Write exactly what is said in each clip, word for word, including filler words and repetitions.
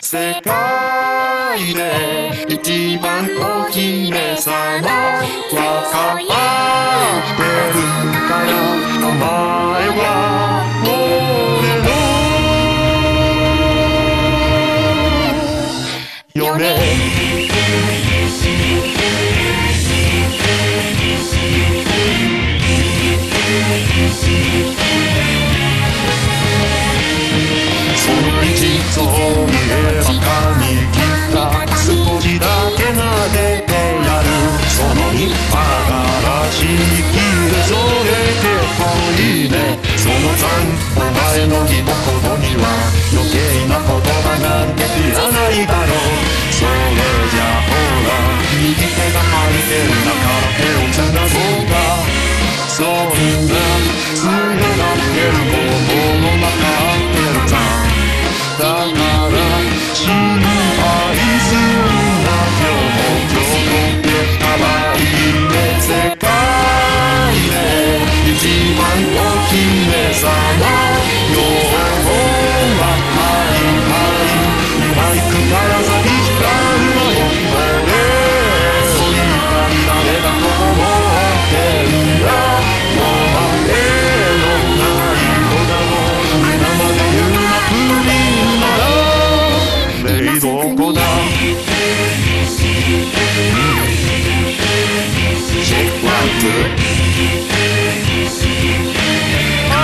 世界で一番お姫様わかってるからお前は俺の嫁その一層見れば髪切った少しだけ撫でてやるその日歯がらしいきでそれ結構いいねその残お前の義のことには余計な言葉なんていらないだろうそれじゃほら右手が空いてるだから手をつなごうかそんなつながってるものの中ってるさだから心配するな今日も今日もってかわいいね世界で一番お姫様ようははいはいマイクから先光るのよ俺そういう誰だと思ってるんだお前のない子だろう生で言うなプリン冷蔵庫だチェックアウトあ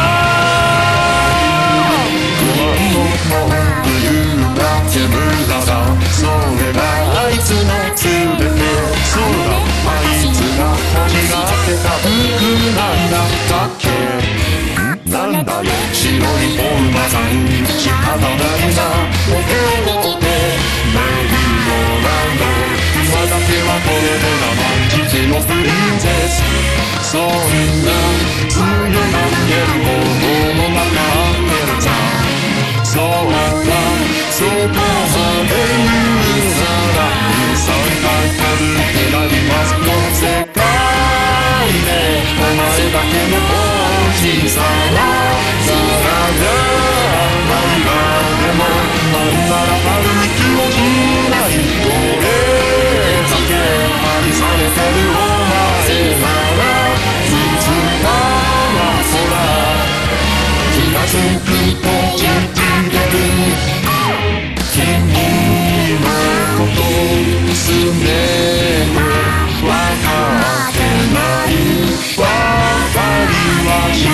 あ不安の文句が煙だがそれがあいつの全てそうだあいつが欲しがってた服なんだったっけなんだよ白いフォルマさん仕方ないなお手をメリーゴーランド今だけはこれで生地のプリンセスそんな強がってるものの中ってるさそうだそこまで言うならさんかいかぶってなりますよ世界でお前だけの王子様さらが何がでもなんならある気もしない俺だけ愛されてるお前ならいつかはほら気がつくと信じてる君のことすねてわかってないわかりはし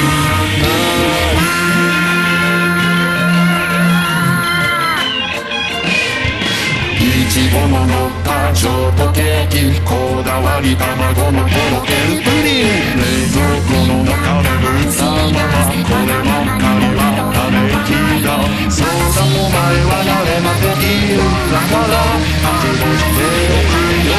ないいちごの乗ったショートケーキこだわり卵のとろけるプリン冷蔵庫の中でぶったままこればっかりはため息だそうだお前は誰までいるだから覚悟しておくよ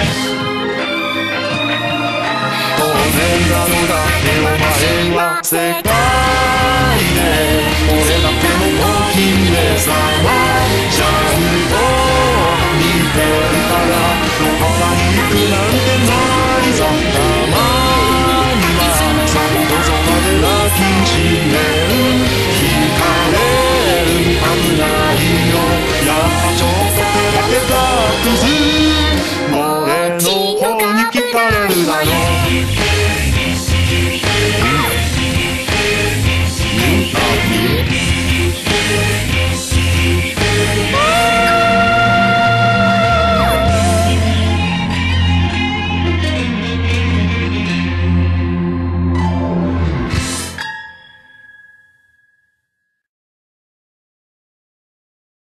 当然なのだってお前は世界で俺だけのお姫様ちゃんと見てるから